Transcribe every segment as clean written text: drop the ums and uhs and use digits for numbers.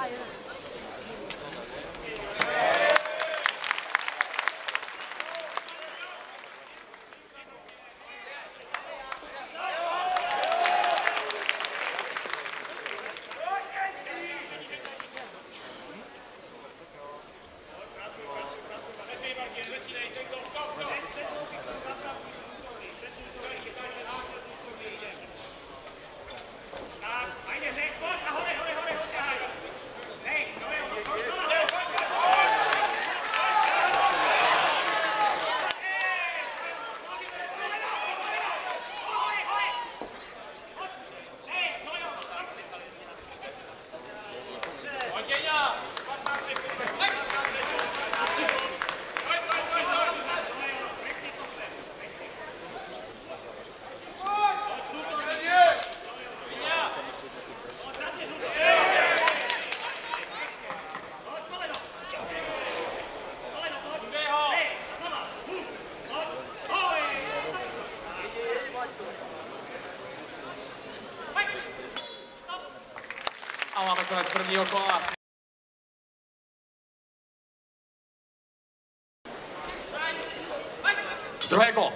A máme konec prvního kola. Druhé kolo.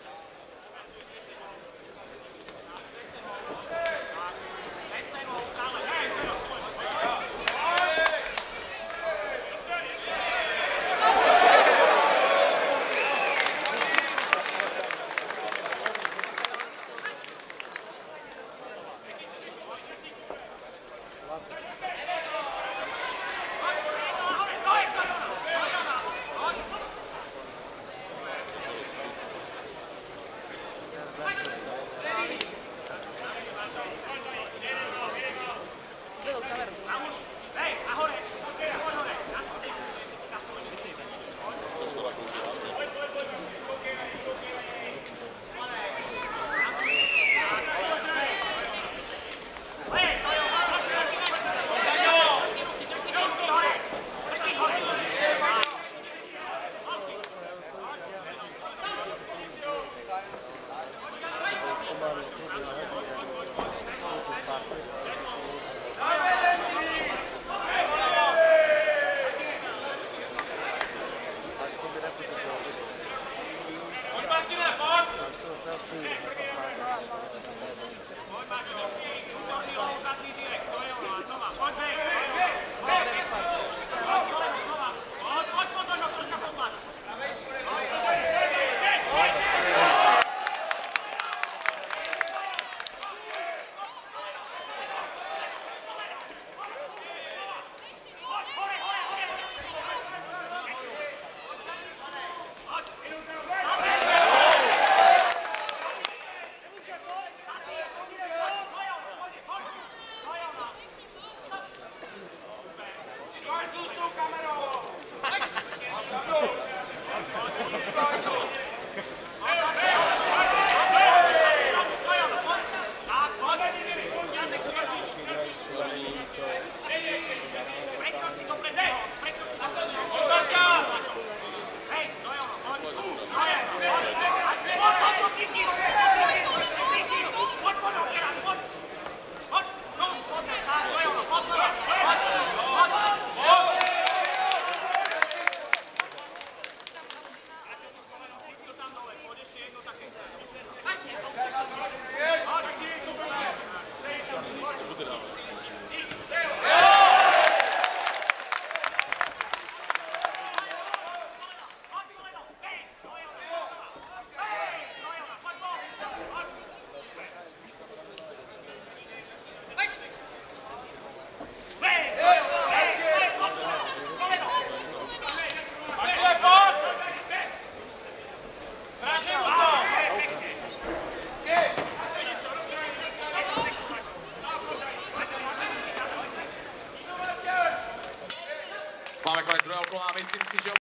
Máme konec druhého kola a myslím si, že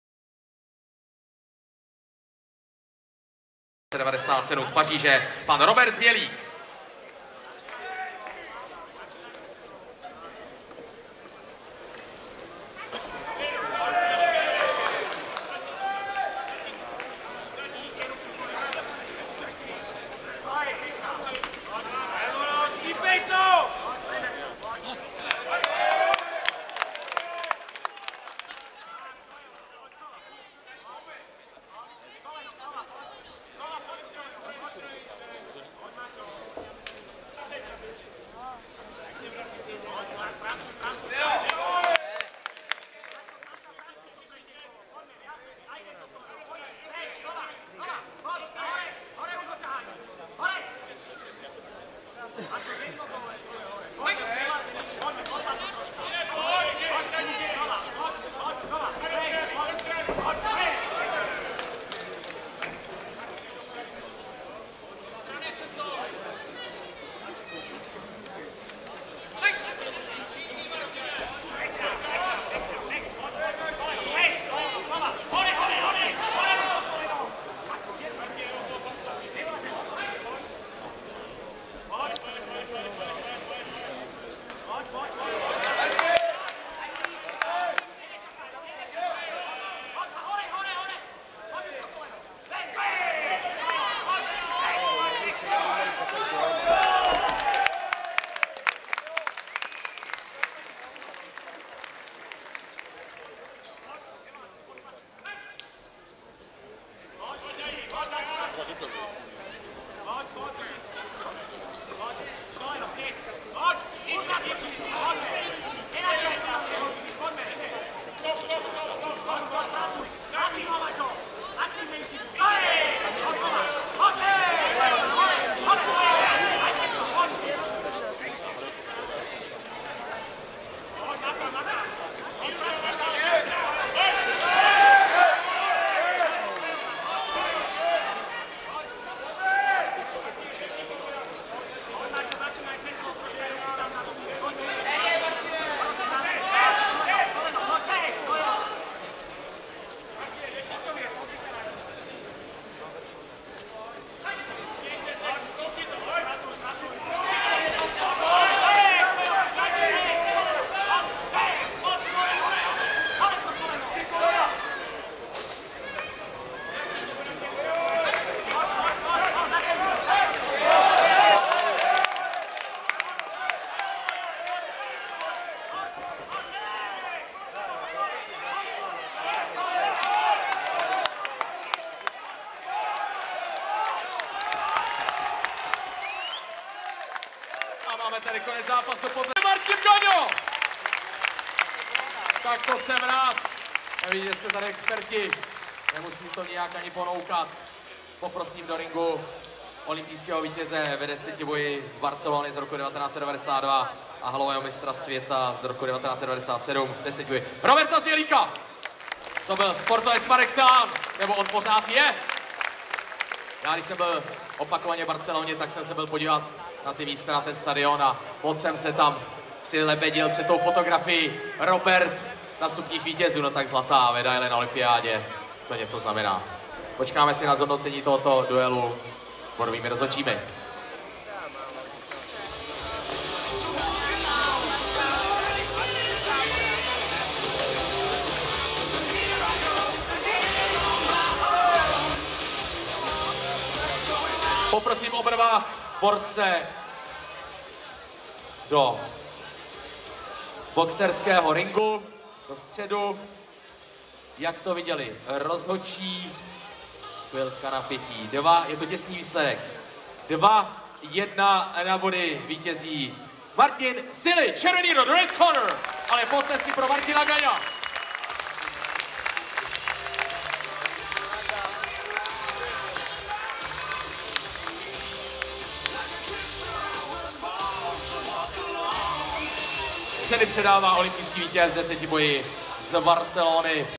97 z Paříže, pan Robert Změlík. zápasu Martin Gaňo! Tak to jsem rád. Nevidíte, jste tady experti. Nemusím to nějak ani ponoukat. Poprosím do ringu olympijského vítěze ve 10 boji z Barcelony z roku 1992 a halového mistra světa z roku 1997 10 boji Roberta Sillíka. To byl sportovec par excellence, nebo on pořád je. Já když jsem byl opakovaně v Barceloně, tak jsem se byl podívat na ty místa, na ten stadion a moc jsem se tam si lebedil před tou fotografií. Robert na stupních vítězů, no tak zlatá medaile na olympiádě, to něco znamená. Počkáme si na zhodnocení tohoto duelu bodovými rozhodčími. Poprosím oba dva borce do boxerského ringu, do středu. Jak to viděli rozhodčí, chvilka napětí. Je to těsný výsledek. 2-1 na body vítězí Martin Sily, červený do red corner, ale potlesky pro Martina Gaňa. Sily předává olympijský vítěz 10 boji z Barcelony.